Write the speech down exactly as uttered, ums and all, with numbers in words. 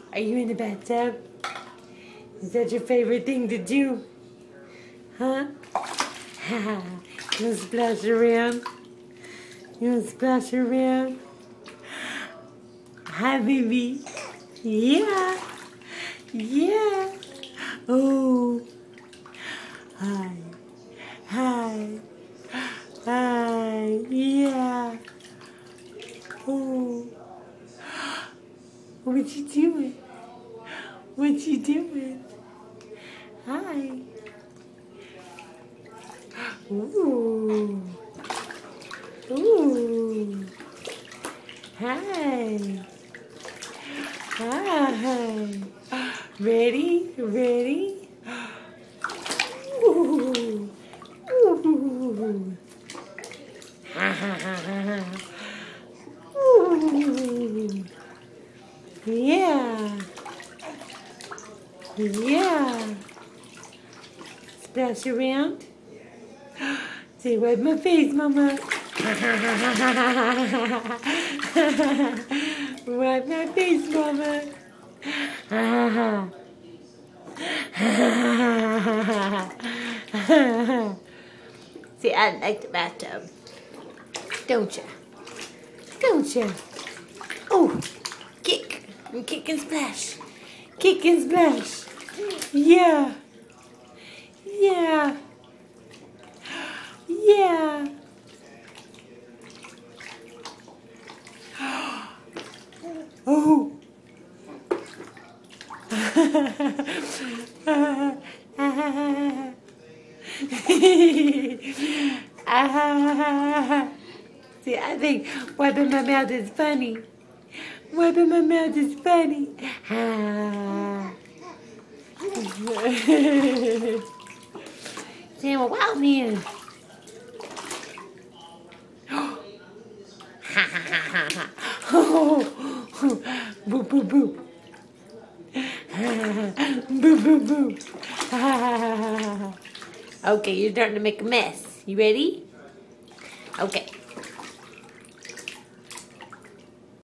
Are you in the bathtub? Is that your favorite thing to do? Huh? You wanna splash around? You wanna splash around? Hi, baby. Yeah. Yeah. Oh. Hi. Hi. Hi. Yeah. Oh. What you doing? What you doing? Hi. Ooh. Ooh. Hi. Hi. Ready? Ready? Ooh. Ooh. Ha ha ha ha. Ooh. Yeah. Yeah. Splash around. Say, wipe my face, Mama. Wipe my face, Mama. See, I like the bathtub. Don't ya? Don't ya? Oh, kick. Kick and splash. Kick and splash. Yeah. Yeah. Yeah. Oh. See, I think wiping my mouth is funny. Wiping my mouth is funny. Sam, a wild man. Boop, boop, boop. Boop, boop, boop. Okay, you're starting to make a mess. You ready? Okay.